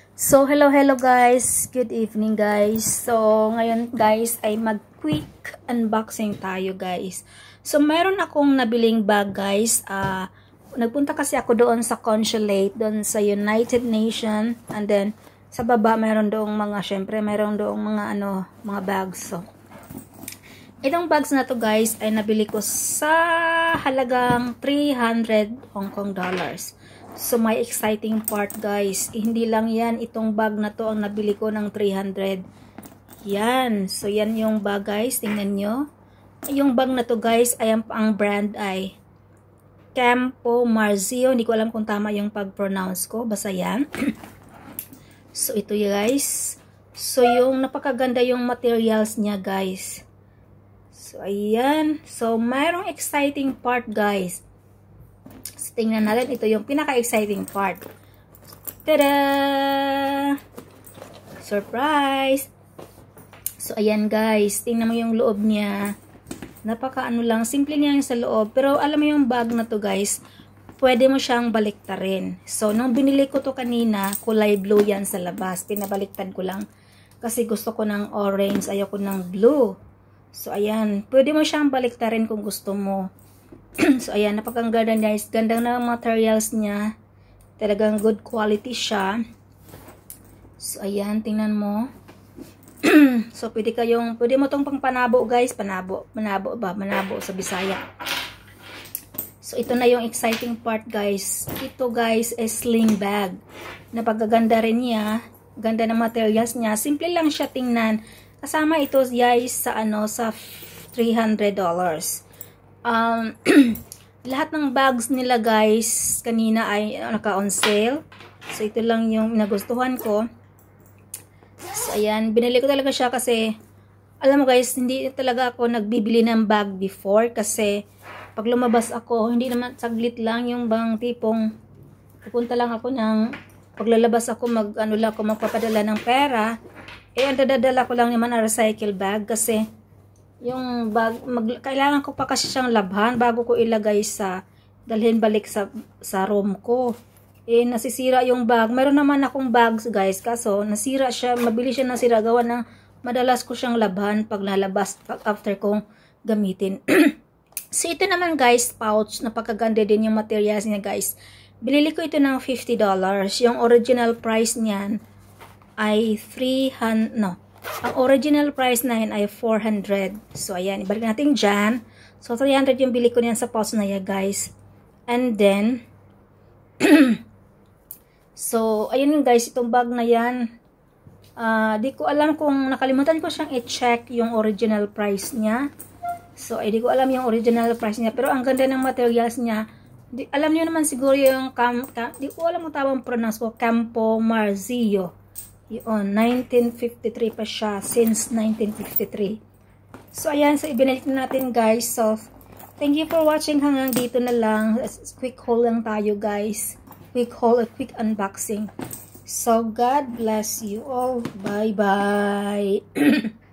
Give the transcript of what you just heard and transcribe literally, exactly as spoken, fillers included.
So, hello, hello guys. Good evening guys. So, ngayon guys ay mag-quick unboxing tayo guys. So, meron akong nabiling bag guys. Uh, nagpunta kasi ako doon sa consulate, doon sa United Nations. And then, sa baba meron doong mga, syempre, meron doong mga ano, mga bags. So, itong bags na to guys ay nabili ko sa halagang three hundred Hong Kong dollars. So, may exciting part guys. Eh, hindi lang yan. Itong bag na to ang nabili ko ng three hundred. Yan. So, yan yung bag guys. Tingnan nyo. Yung bag na to guys, ay ang, ang brand ay Campo Marzio. Hindi ko alam kung tama yung pag-pronounce ko. Basta yan. So, ito guys. So, yung napakaganda yung materials niya guys. So, ayan. So, mayroong exciting part guys. So, tingnan natin. Ito yung pinaka-exciting part. Tada! Surprise! So, ayan guys. Tingnan mo yung loob niya. Napaka-ano lang. Simple niya yung sa loob. Pero, alam mo yung bag na to guys, pwede mo siyang baliktarin. So, nung binili ko to kanina, kulay blue yan sa labas. Pinabaliktad ko lang. Kasi gusto ko ng orange. Ayoko ng blue. So, ayan. Pwede mo siyang baliktarin kung gusto mo. So, ayan. Napakaganda guys. Ganda na materials niya. Talagang good quality siya. So, ayan. Tingnan mo. So, pwede kayong, pwede mo tong pang panabo guys. Panabo. Panabo ba? Panabo sa Bisaya. So, ito na yung exciting part guys. Ito guys is sling bag. Napakaganda rin niya. Ganda ng materials niya. Simple lang siya tingnan. Kasama ito guys sa ano sa three hundred dollars. Um, lahat ng bags nila guys kanina ay naka-on sale. So ito lang yung nagustuhan ko. So ayan, binili ko talaga siya kasi alam mo guys, hindi talaga ako nagbibili ng bag before kasi pag lumabas ako, hindi naman saglit lang yung bang tipong pupunta lang ako ng paglalabas ako mag ano lang ako magpapadala ng pera. Eh, ang dadadala ko lang naman na recycle bag kasi yung bag, mag, kailangan ko pa kasi siyang labhan bago ko ilagay sa, dalhin balik sa, sa room ko. Eh, nasisira yung bag. Meron naman akong bags guys, kaso nasira siya, mabilis siya nasira, gawa ng madalas ko siyang labhan pag lalabas, pag after kong gamitin. So, ito naman guys, pouch, napakaganda din yung materials niya guys. Binili ko ito ng fifty dollars. Yung original price niyan ay three hundred, no. Ang original price na yun ay four hundred. So, ayan. Ibalik natin dyan. So, three hundred yung bili ko niyan sa pouch na yan, guys. And then, so, ayun yung guys. Itong bag na yan. Uh, di ko alam kung nakalimutan ko siyang i-check yung original price niya. So, ay di ko alam yung original price niya. Pero, ang ganda ng materials niya. Di, alam niyo naman siguro yung, cam, cam, di ko alam kung tamang pronounce ko, Campo Marzio. Yun, nineteen fifty-three pa siya, since nineteen fifty-three. So, ayan, so ibinalik na natin guys. So, thank you for watching hanggang dito na lang. Quick haul lang tayo guys. Quick haul, a quick unboxing. So, God bless you all. Bye-bye.